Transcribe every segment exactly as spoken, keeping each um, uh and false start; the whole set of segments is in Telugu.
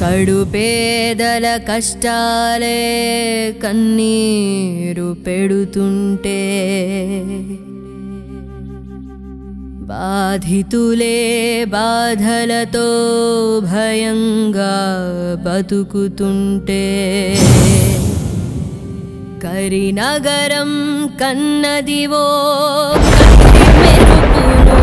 కడు పేదల కష్టాలే కన్నీరు పెడుతుంటే బాధితులే బాధలతో భయంగా బతుకుతుంటే కరినగరం కన్నదివో మెరుపును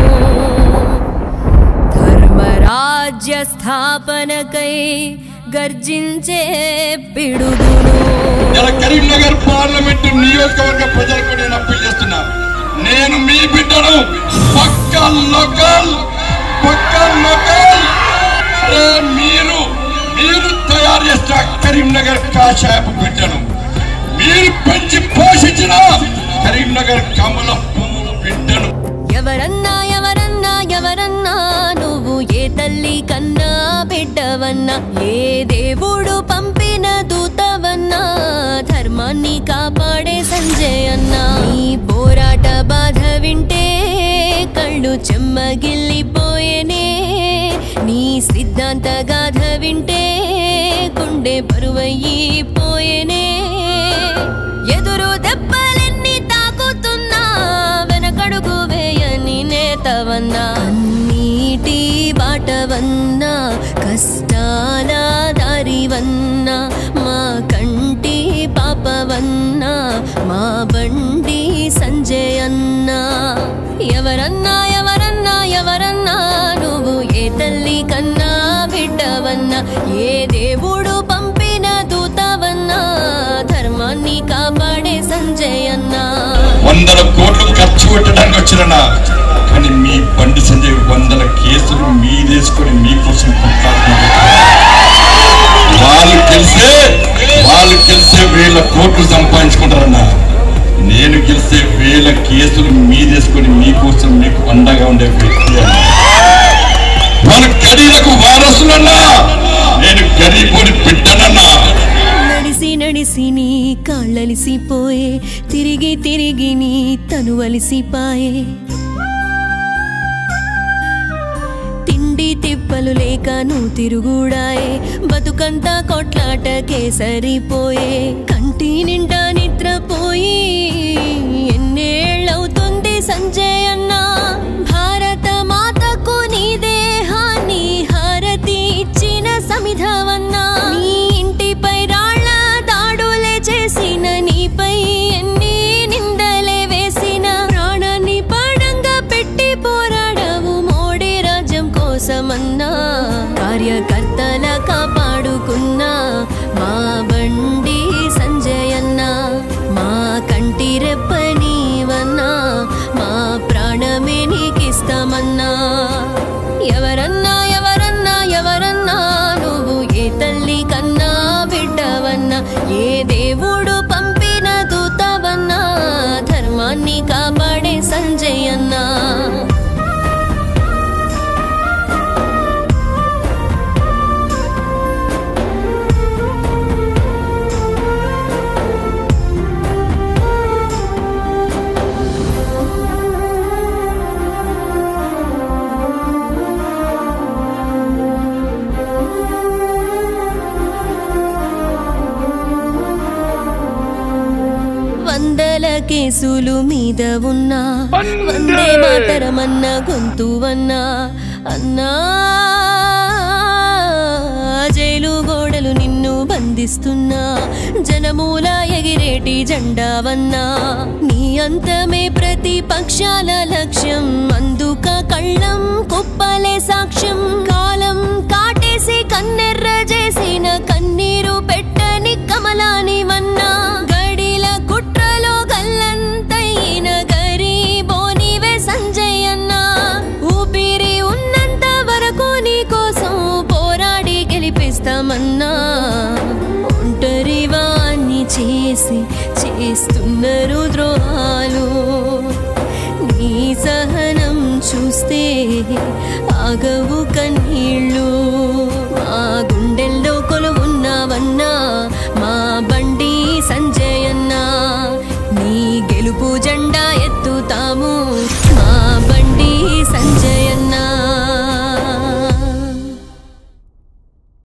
ధర్మరాజ్య స్థాపనకై గర్జించే పిడుగును. కరీంనగర్ పార్లమెంటు నియోజకవర్గ ప్రజలకు నేను అప్పీల్ చేస్తున్నా, నేను మీ బిడ్డను పక్కా లోకల్ పక్కా లోకల్ మీరు మీరు తయారు చేసిన కరీంనగర్ కాషాయపు బిడ్డను, మీరు పెంచి పోషించిన కరీంనగర్ కమల పువ్వు బిడ్డను. ఎవరన్నా ఎవరన్నా ఎవరన్నా నువ్వు ఏ తల్లి కన్నా బిడ్డవన్నా, ఏ దేవుడు పంపిన దూతవన్నా, ధర్మాన్ని కాపాడే సంజయ్ అన్నా. నీ పోరాట బాధ వింటే కళ్ళు చెమ్మగిల్లిపోయేనే, నీ సిద్ధాంత గాథ వింటే గుండె బరువయ్యిపోయేనే. ఎదురు దెబ్బలెన్ని తాకుతున్నా వెనకడుగు వేయని నేతవన్నా, నీటి బాటవన్నా, కష్టాల దారివన్నా, మా కంటి పాపవన్నా, మా బండి సంజయ్ అన్నా. ఎవరన్నా ఎవరన్నా ఎవరన్నా నువ్వు ఏ తల్లి కన్నా బిడ్డవన్నా, ఏ దేవుడు పంపిన దూతవన్నా, ధర్మాన్ని కాపాడే సంజయ్ అన్నా. వందల కోట్లు ఖర్చు పెట్టడానికి వచ్చినా కానీ మీ బండి సంజయ్ వందల కేసులు మీదేసుకొని మీకోసం వాళ్ళు గెలిస్తే వాళ్ళు గెలిస్తే వేల కోట్లు సంపాదించుకుంటారన్నా, నేను గెలిస్తే వేల కేసులు మీదేసుకొని మీకోసం మీకు అండగా ఉండే వ్యక్తి అన్నా. వాళ్ళ గరీలకు వారసులన్నా, నేను గరీబోని బిడ్డనన్నా. నడిసి నడిసి నీ కాళ్ళలిసిపోయే, తిరిగి తిరిగి నీ తనువలిసిపాయే, తిండి తిప్పలు లేక నువ్వు తిరుగుడాయే, బతుకంతా కొట్లాటకే సరిపోయే, కంటి నిండా నిద్రపోయి ఎన్నేళ్ళవుతుంది సంజయ్ అన్నా. భారత మాతకు నీ దేహాన్ని హారతి ఇచ్చిన సమిధవన్నా, నీ ఇంటిపై రాళ్ల దాడులే చేసిన, నీపై ఎన్ని నిందలే వేసిన, ప్రాణాన్ని పణంగా పెట్టి పోరాడవు మోడీ రాజ్యం కోసమన్నా. కార్యకర్తల కాపాడుకున్నా మా బండి సంజయ్ అన్నా, మా కంటి రెప్ప నీవన్నా, మా ప్రాణమే నీకిస్తామన్నా. ఎవరన్నా ఎవరన్నా ఎవరన్నా నువ్వు ఏ తల్లి కన్నా బిడ్డవన్నా, ఏ దేవుడు పంపిన దూతవన్నా, ధర్మాన్ని కాపాడే సంజయ్ అన్నా. వందల కేసులు మీద ఉన్నా, వందే మాతరమన్న గొంతువన్నా అన్నా. జైలు గోడలు నిన్ను బంధిస్తున్నా, జనమూల ఎగిరేటి జెండావన్నా. నీ అంతమే ప్రతిపక్షాల లక్ష్యం, అందుక కళ్ళం కుప్పలే సాక్ష్యం. కాలం కాటేసి కన్నెర్ర చేసిన, కన్నీరు పెట్టని కమలానివన్నా. గడిల కుట్రలో గల్లంతైన గరీబోనివే సంజయ్ అన్నా. ఊపిరి ఉన్నంత వరకు నీ కోసం పోరాడి గెలిపిస్తామన్నా. ఒంటరి వాణ్ణి చేసి చేస్తున్నారు